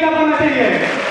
Club होना चाहिए।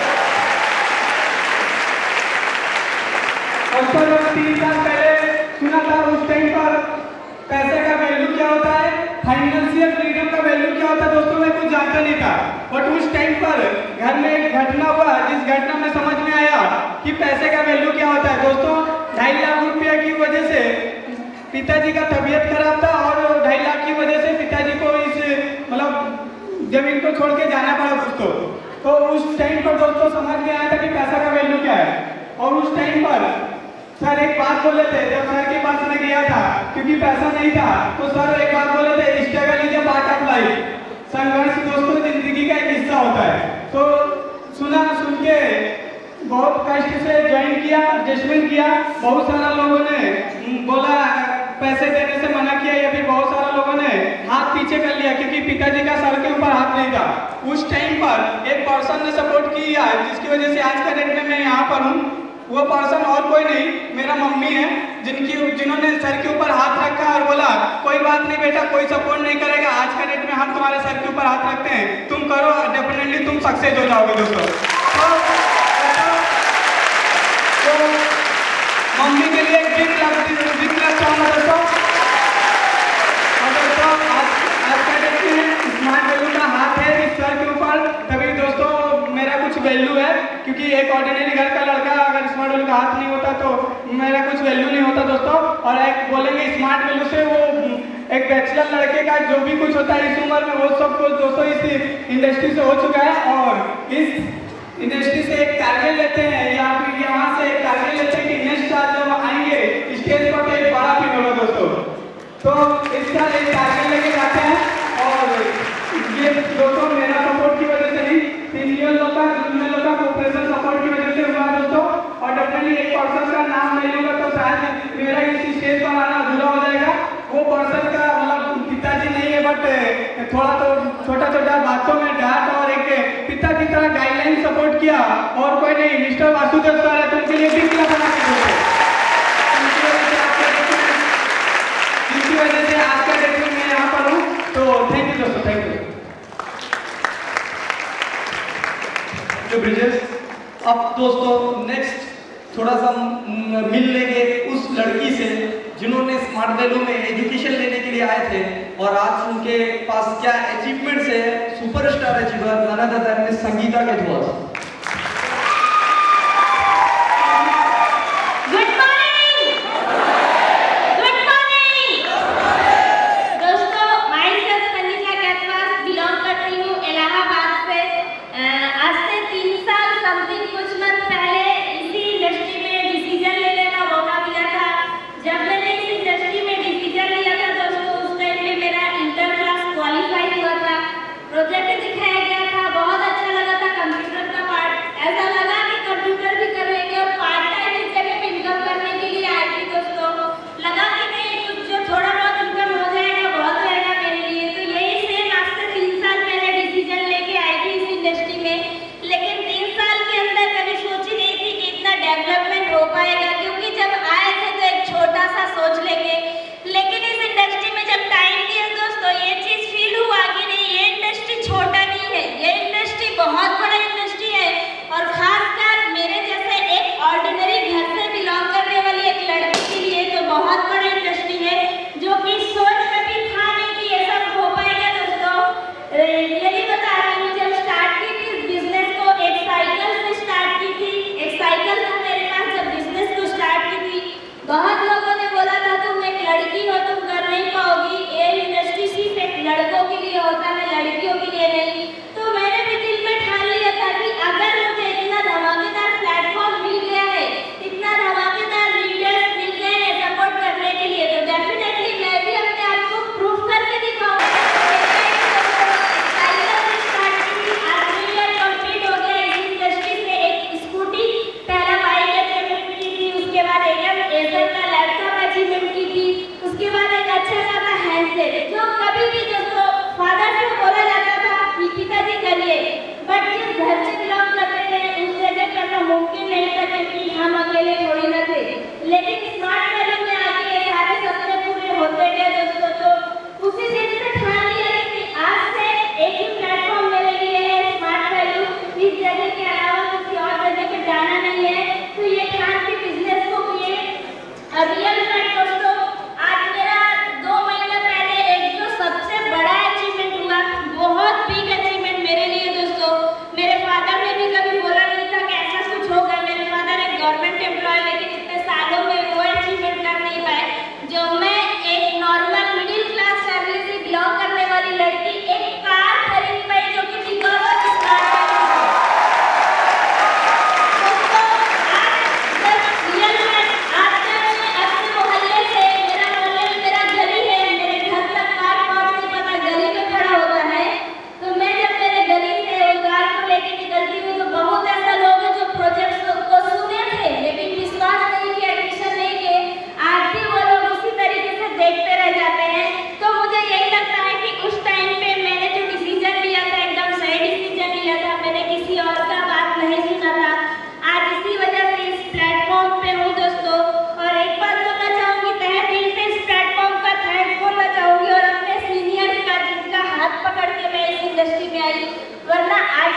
और तो जब 3 साल पहले सुना था, उस टाइम पर पैसे का वैल्यू क्या होता है, फाइनेंशियल फ्रीडम का वैल्यू क्या होता है दोस्तों, मैं कुछ जानता नहीं था। बट उस टाइम पर घर में एक घटना हुआ, जिस घटना में समझ में आया कि पैसे का वैल्यू क्या होता है। दोस्तों 2.5 लाख रुपया की वजह से पिताजी का तबीयत खराब था और 2.5 लाख की वजह से पिताजी को इस मतलब जमीन को छोड़ के जाना पड़ा दोस्तों। तो उस टाइम पर दोस्तों समझ में आया था कि पैसा का वैल्यू क्या है। और उस टाइम पर सर एक बात बोले थे, जब सर के पास में गया था क्योंकि पैसा नहीं था, तो सर एक बात बोले थे, struggle is a part of life. संघर्ष दोस्तों जिंदगी का एक हिस्सा होता है। तो सुन के बहुत कष्ट से ज्वाइन किया, एडजस्टमेंट किया। बहुत सारा लोगों ने बोला पैसे देने से मना किया, या फिर बहुत सारा लोगों ने हाथ पीछे कर लिया क्योंकि पिताजी का सर के ऊपर हाथ नहीं था। उस टाइम पर एक पर्सन ने सपोर्ट किया, जिसकी वजह से आज का डेट में मैं यहाँ पर हूँ। वो पर्सन और कोई नहीं, मेरा मम्मी है, जिन्होंने सर के ऊपर हाथ रखा और बोला कोई बात नहीं बेटा, कोई सपोर्ट नहीं करेगा, आज का डेट में हम तुम्हारे सर के ऊपर हाथ रखते हैं, तुम करो, डेफिनेटली तुम सक्सेस हो जाओगे दोस्तों। तो मम्मी के लिए एक बिग क्लास चाहूँगा दोस्तों। और दोस्तों आज का डेट में स्मार्ट वैल्यू का हाथ है इस सर के ऊपर, तभी दोस्तों मेरा कुछ वैल्यू है। क्योंकि एक ऑर्डिनरी घर का लड़का अगर स्मार्ट वैल्यू का हाथ नहीं होता तो मेरा कुछ वैल्यू नहीं होता दोस्तों। और एक बोलेंगे स्मार्ट वैल्यू से वो एक बैचलर लड़के का जो भी कुछ होता है इस उम्र में, वो सब कुछ दोस्तों इस इंडस्ट्री से हो चुका है। और इस इंडस्ट्री से एक टारगेट लेते हैं, या फिर यहाँ से एक टारगेट लेते हैं कि नेक्स्ट साल जब आएंगे स्टेज पर तो एक बड़ा फील होगा दोस्तों। तो इसका एक टारगेट लेके जाते हैं। और ये दोस्तों मेरा सपोर्ट की वजह से नहीं, 3 मिलियन लोग का कोऑपरेशन सपोर्ट की वजह से हुआ दोस्तों। और डेफिनेटली एक पर्सन का नाम नहीं लूंगा तो शायद मेरा इस स्टेज पर आना अधूरा हो जाएगा। वो पर्सन का मतलब पिताजी नहीं है, बट थोड़ा तो छोटा बातों में डांट और एक पिता की तरह गाइडलाइन सपोर्ट किया, और कोई नहीं, मिस्टर वासुदेव सर है, तो उनके लिए बिग क्लास बना के दोस्तों। इनकी वजह से आज का डेट में मैं यहाँ पर हूँ। तो थैंक यू दोस्तों, थैंक यू। ब्रिजेश, अब दोस्तों नेक्स्ट थोड़ा सा मिल लेंगे उस लड़की से जिन्होंने स्मार्ट वैल्यू में एजुकेशन लेने के लिए आए थे, और आज उनके पास क्या अचीवमेंट्स है। Superstar achiever none other than miss Sangeeta Ketwal.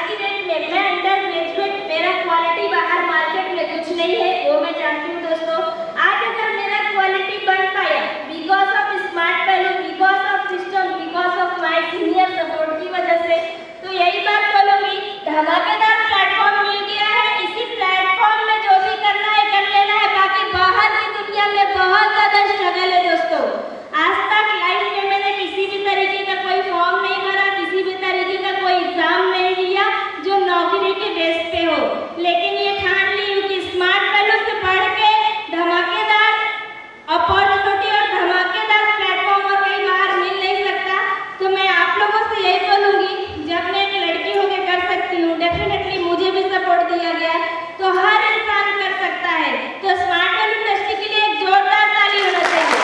की डेट में मैं अंडर ग्रेजुएट, मेरा क्वालिटी बाहर मार्केट में कुछ नहीं है, वो मैं जानती हूँ दोस्तों। आज अगर मेरा क्वालिटी बन पाया because of smart value, because of system, because of my senior support की वजह से, तो यही बात बोलूंगी, धमाकेदार प्लेटफॉर्म मिल गया है। इसी प्लेटफॉर्म में जो भी करना है कर लेना है, बाकी बाहर की दुनिया में बहुत ज्यादा स्ट्रगल है दोस्तों। आज तक लाइफ में मैंने किसी भी तरीके का कोई फॉर्म नहीं भरा, किसी भी तरीके का कोई एग्जाम नहीं दिया जो नौकरी के बेस पे हो, लेकिन ये ठान ली हूँ कि स्मार्ट वैल्यू से बढ़ के धमाकेदार अपॉर्चुनिटी और धमाकेदार प्लेटफॉर्म और कहीं बाहर मिल नहीं सकता। तो मैं आप लोगों से यही बोलूंगी, जब मैं एक लड़की होकर कर सकती हूँ, डेफिनेटली मुझे भी सपोर्ट दिया गया, तो हर इंसान कर सकता है। तो स्मार्ट वैल्यू इंडस्ट्री के लिए एक जोरदार ताली होना चाहिए।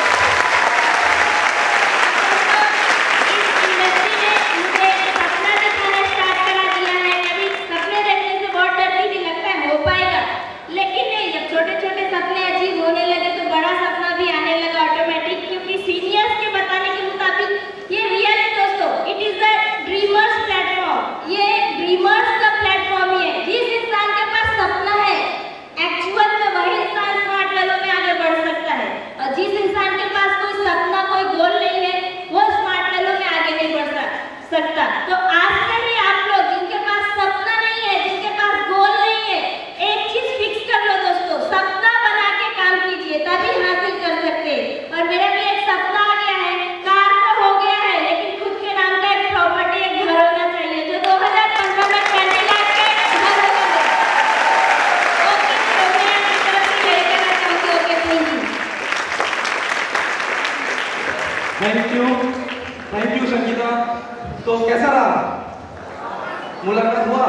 इस इंडस्ट्री ने मुझे सपना दिखाना स्टार्ट करा दिया है। कभी सपने देखने से बहुत डरती थी, लगता है हो पाएगा, लेकिन नहीं, जब छोटे छोटे सपने अचीव होने लगे तो बड़ा सपना भी आने लगा ऑटोमेटिक, क्योंकि सीनियर्स के बताने के मुताबिक ये रियल है दोस्तों। It is the dreamers platform, ये ड्रीमर्स का प्लेटफॉर्म ही है। जिस इंसान के पास सपना है एक्चुअल में वही इंसान स्मार्ट वैल्यू में आगे बढ़ सकता है, और जिस इंसान के पास कोई सपना, कोई गोल नहीं है, वो स्मार्ट वैल्यू में आगे नहीं बढ़ सकता। तो आज से ही आप लोग जिनके पास सपना नहीं है, जिनके पास गोल नहीं है, एक चीज फिक्स कर लो दोस्तों, सपना बना के काम कीजिए, तभी हासिल कर सकते। और मेरा भी एक सपना आ गया है, कार तो हो गया है, लेकिन खुद के नाम का एक प्रॉपर्टी, एक घर होना चाहिए, जो 2015 में 20 लाख का एक घर होगा। ओके, तो मैं अपनी तरफ से यही कहना चाहूँगी। Okay, thank you Sangeeta. तो कैसा रहा, मुलाकात हुआ?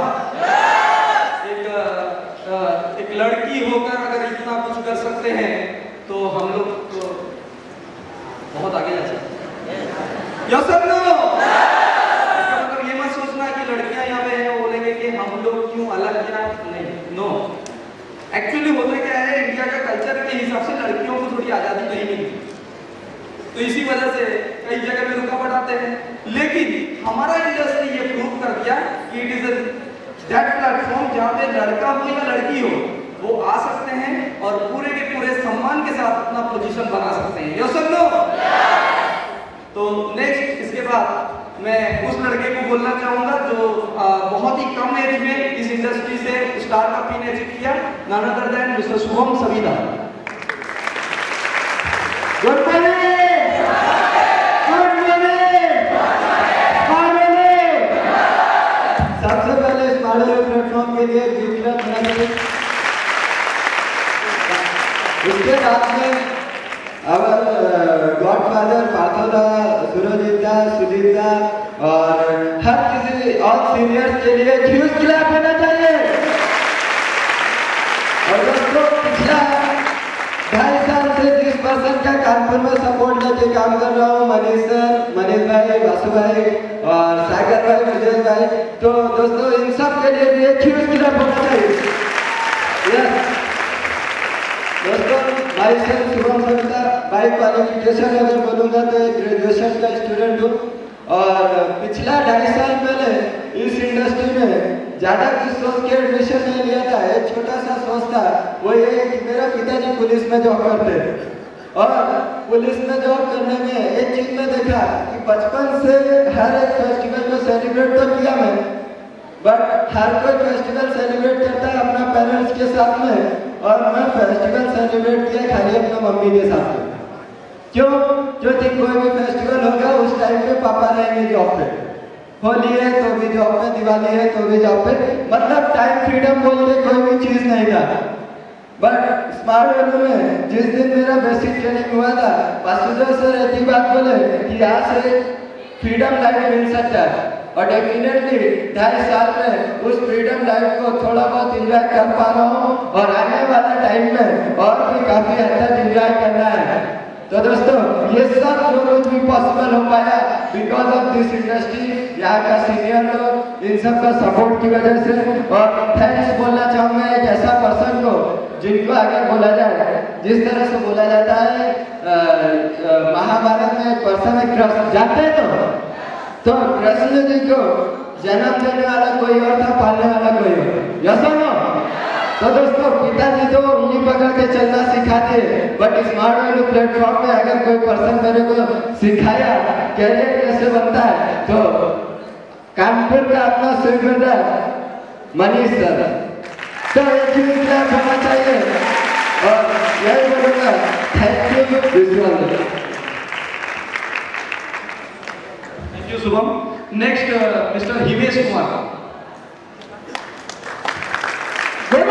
एक लड़की होकर अगर इतना कुछ कर सकते हैं तो हम लोग तो बहुत आगे जा सकते हैं। Yes sir, no? इसका मतलब ये मत सोचना कि लड़कियां यहाँ पे हैं, बोलेंगे कि हम लोग क्यों अलग, क्या नहीं, नो। एक्चुअली होता क्या है, इंडिया का कल्चर के हिसाब से लड़कियों को थोड़ी आज़ादी नहीं मिलती, तो इसी वजह से कई जगह में रुकावट आते हैं। लेकिन हमारा इंडस्ट्री ये प्रूव कर दिया कि इट इज दैट प्लेटफॉर्म जहाँ पे लड़का हो या लड़की हो वो आ सकते हैं और पूरे के पूरे सम्मान के साथ अपना पोजीशन बना सकते हैं। यस और नो? तो नेक्स्ट, इसके बाद मैं उस लड़के को बोलना चाहूंगा जो बहुत ही कम एज में इस इंडस्ट्री से स्टार्टअप ने अचीव किया, none other than mister Shubham Savita. Good morning. सबसे पहले स्मार्ट वैल्यू प्लेटफॉर्म के लिए विक्रम बनाने, उसके बाद में अब गॉडफादर पार्थोदा, सुरजीता, सुदीप्ता और हर किसी और सीनियर्स के लिए ह्यूज क्लैप होना चाहिए। और दोस्तों, पिछला 2.5 साल से जिस पर्सन का कानपुर में सपोर्ट लेके काम कर रहा हूँ, मनीष सर, मनीष भाई, वासु भाई और सागर भाई, विजय भाई, तो दोस्तों इन सब के लिए भी एक ह्यूज क्लैप होना चाहिए। यस दोस्तों, भाई सर शुभम सविता, भाई क्वालिफिकेशन अगर बोलूँगा तो एक ग्रेजुएशन का स्टूडेंट हूँ, और पिछला 2.5 साल पहले इस इंडस्ट्री में ज़्यादा कुछ सोच के एडमिशन नहीं लिया था। एक छोटा सा सोच था, वो ये कि मेरा पिताजी पुलिस में जॉब करते, और पुलिस में जॉब करने में एक चीज में देखा कि बचपन से हर एक फेस्टिवल को सेलिब्रेट तो किया मैं, बट हर कोई फेस्टिवल सेलिब्रेट करता है अपना पेरेंट्स के साथ में, और मैं फेस्टिवल सेलिब्रेट किया खाली अपना मम्मी के साथ में। क्यों? क्योंकि कोई भी फेस्टिवल होगा उस टाइम पे पापा रहेंगे जॉब पे, होली है तो भी जॉब पे, दिवाली है तो भी जॉब पे, मतलब टाइम फ्रीडम बोल के कोई भी चीज नहीं था। बट स्मार्ट वैल्यू में जिस दिन मेरा बेसिक ट्रेनिंग हुआ था, वासुदेव सर ऐसी बात बोले कि यहाँ से फ्रीडम लाइफ मिल सकता है, और डेफिनेटली 2.5 साल में उस फ्रीडम लाइफ को थोड़ा बहुत एंजॉय कर पा रहा हूँ, और आने वाला टाइम में और भी काफी हद तक एंजॉय करना है। तो दोस्तों, ये सब जो कुछ भी पॉसिबल हो पाया बिकॉज ऑफ दिस इंडस्ट्री, यहाँ का सीनियर लोग, इन सब का सपोर्ट की वजह से। और थैंक्स बोलना चाहूँगा एक ऐसा पर्सन को जिनको आगे बोला जाए, जिस तरह से बोला जाता है महाभारत में एक पर्सन है कृष्ण, जानते हैं? तो कृष्ण जी को जन्म देने वाला कोई और था, पालने वाला कोई और। यस और नो? तो दोस्तों पिताजी तो उंगली पकड़ के चलना सिखाते हैं, बट स्मार्ट वैल्यू प्लेटफॉर्म में अगर कोई पर्सन मेरे को सिखाया कैरियर कैसे बनता है, तो कानपुर का अपना स्वीकृत मनीष सर, तो एक क्लैप होना चाहिए और यही बोलूंगा thank you Vishwanath. Thank you Shubham. Next mister Himesh Kumar. Good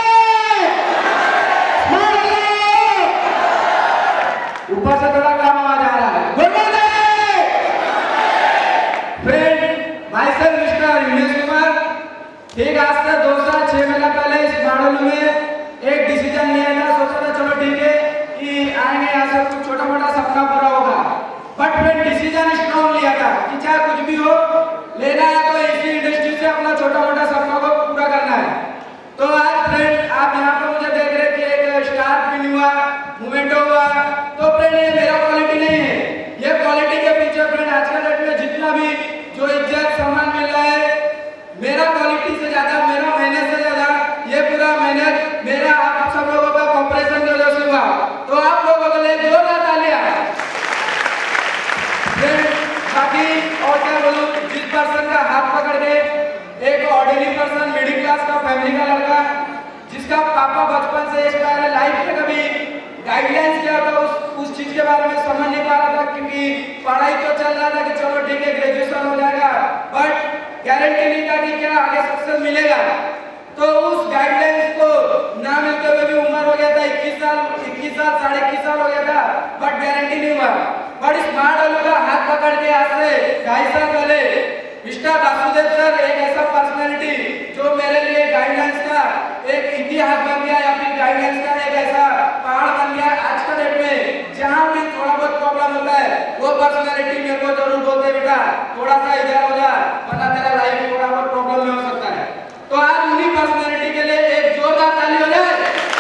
morning. ऊपर से थोड़ा कम आवाज आ रहा है। Good morning friend, myself mister Himesh Kumar. ठीक आज से 2 साल 6 महीना पहले इस मॉडल में एक डिसीजन लिया था, सोचा था चलो ठीक है कि आएंगे यहाँ से कुछ छोटा मोटा सपना पूरा होगा, बट फ्रेंड डिसीजन स्ट्रॉन्ग लिया था कि चाहे कुछ भी हो लेना है तो इसी इंडस्ट्री से अपना छोटा मोटा सपना को पूरा करना है। तो आज फ्रेंड आप यहाँ पर मुझे देख रहे कि एक स्टार फिल हुआ, मोमेंटो हुआ, तो फ्रेंड ये मेरा क्वालिटी नहीं है, ये क्वालिटी के पीछे फ्रेंड आज के डेट में जितना भी जो इज्जत सम्मान मिल रहा है, मेरा क्वालिटी से ज्यादा, मेरा मेहनत से ज्यादा ये पूरा मेहनत मेरा आप सब लोगों का कॉपरेशन की वजह से हुआ। तो आप लोगों के लिए जोरदार तालियां। बाकी और क्या बोलूं, जिस पर्सन का हाथ पकड़ के एक ऑर्डिनरी पर्सन, मिडिल क्लास का फैमिली का लड़का, जिसका पापा बचपन से एक्सपायर है, लाइफ में कभी गाइडलाइंस किया था उस चीज के बारे में समझ नहीं पा रहा था, क्योंकि पढ़ाई तो चल रहा था कि चलो ठीक है ग्रेजुएशन हो जाएगा, बट गारंटी नहीं था कि क्या आगे सक्सेस मिलेगा। तो उस गाइडलाइंस को ना मिलते हुए भी उम्र हो गया था 21 साल, 21 साल हो गया था, बट गारंटी नहीं हुआ। बट इस मॉडल का हाथ पकड़ के आज से 2.5 साल पहले मिस्टर वासुदेव सर, एक ऐसा पर्सनालिटी जो मेरे लिए गाइडलाइंस का एक इतिहास बन गया, या फिर गाइडलाइंस का एक ऐसा पहाड़ बन गया। आज के डेट में जहाँ भी थोड़ा बहुत प्रॉब्लम होता है, वो पर्सनालिटी मेरे को जरूर बोलते बेटा थोड़ा सा इधर हो जा, वरना तेरा लाइफ में थोड़ा बहुत प्रॉब्लम में हो सकता है। तो आज उन्हीं पर्सनालिटी के लिए एक जोरदार ताली हो जाए।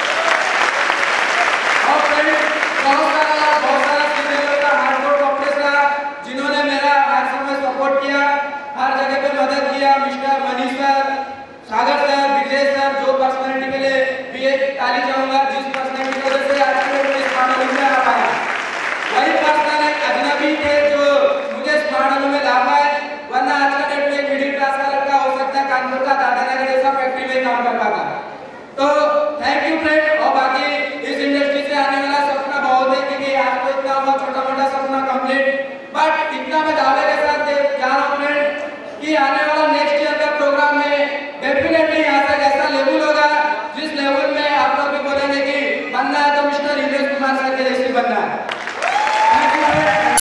और फ्रेंड बहुत सारा सीनियरों का हार्डवर्क ऑपरेस रहा, जिन्होंने मेरा हर समय सपोर्ट किया, हर जगह पे मदद किया। Mister Manish sir, Sagar sir, Vijay sir, जो पर्सनालिटी के लिए भी एक ताली चाहूंगा, जिस पर्सनालिटी की वजह से आज के डेट में स्मार्ट में आ पाया। वही पर्सन एक अजनबी थे जो मुझे स्मार्ट में ला पाए, वरना आज के डेट में एक मिडिल क्लास का लड़का हो सकता है कानपुर का दादा नगर ऐसा फैक्ट्री में काम कर पाता।